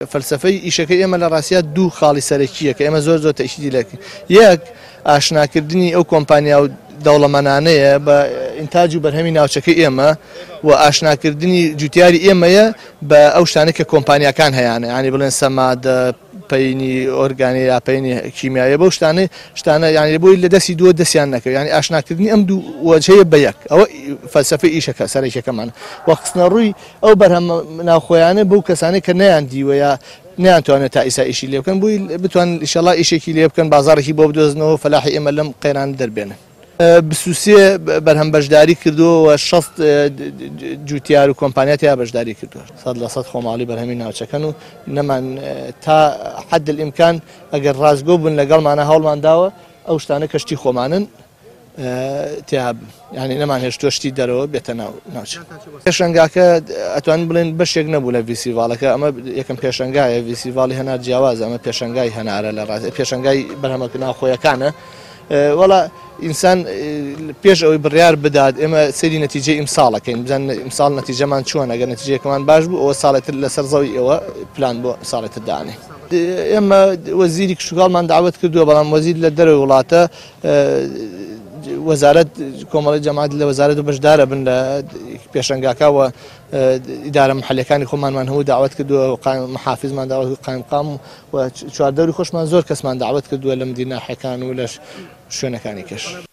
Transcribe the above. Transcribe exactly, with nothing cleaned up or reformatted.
فەلسەفەی ئیشەکە ئێمە لە ڕاستیە دوو خاڵی سەرەکیە کە ئێمە زۆر زۆر تەشیدی لەکەین. یەک ئاشناکردنی ئەو کۆمپانیا و دەوڵەمەندانەیە بە ئینتاج و بەرهەمی ناوچەکەی ئێمە و ئاشناکردنی جوتیاری ئێمەیە بە ئەو شتانە کە کۆمپانیاکان هەیەیانە، ینی بڵێن سەمادە، پەینی ئۆرگانی یا پەینی کیمیایە، بەو شتانە شتانە ینی بۆی لە دەستی دووە دەستیان نەکەوێت، ینی ئاشناکردنی ئەم دوو وەجهەیە بە یەک. ئەوە فەلسەفەی ئیشەکە سەرەکیەکەمان وە خستنە ڕووی ئەو بەرهەمە ناوخۆیانە بەو کەسانەی کە نەیاندیوە یا نەیانتوانێت تا ئیسا ئیشی لێ بکەن، بووی بتوان ئینشەڵا ئیشێکی لێ بکەن، بازاڕێکی بۆ بدۆزنەوە، فەلاحی ئێمە لەم قەیران دەربێنن. بسووسێ بەرهەم بەشداری کردووە شەست جوتیار و کۆمپانیا تیا بەشداری کردووە، سەد لە سەد خۆماڵی بەرهەمی ناوچەکەن و نەمان تا حد الئیمکان ئەگەر ڕازگۆ بوون لەگەڵمانە هەوڵمان داوە ئەو شتانە کەشتی خۆمانن تیا ینی نەمان هێشتووە شتی دەرەوە بێتە ناوچە. پێشەنگاکە ئەتوانین بڵێن بەشێک نەبوو لە ڤیسیڤالەکە، ئەمە یەکەم پێشەنگایە، ڤیسیڤالی هەنار جیاوازە، ئەمە پێشەنگای هەنارە لە ڕاست پێشەنگای بەرهەمە ناوخۆیەکانە. وەڵا ئینسان پێش ئەوەی بڕیار بدات ئێمە سەیری نەتیجەی ئیمساڵەکەین، بزان ئیمساڵ نەتیجەمان چۆن، ئەگەر نەتیجەکەمان باش بوو ئەوە ساڵێتر لەسەر زەوی ئێوە پلان بۆ ساڵێتر دانێ. ئێمە وەزیری کشتوکاڵمان داوەت کردووە، بەڵام وەزیر لە دەرەوەی وڵاتە وەزارەت کۆمەڵی جەماعەت لە وەزارەت و بەشدارە بن لە پێشەنگاکەوە ئیدارە محەللەکانی خۆمانمان هەموو داوەت کردووە، محافزمان داوەت قایمقام و چواردەوری خۆشمان زۆر کەسمان داوەت کردووە لە مدینە ناحیەکان و لە شوێنەکانی کەش.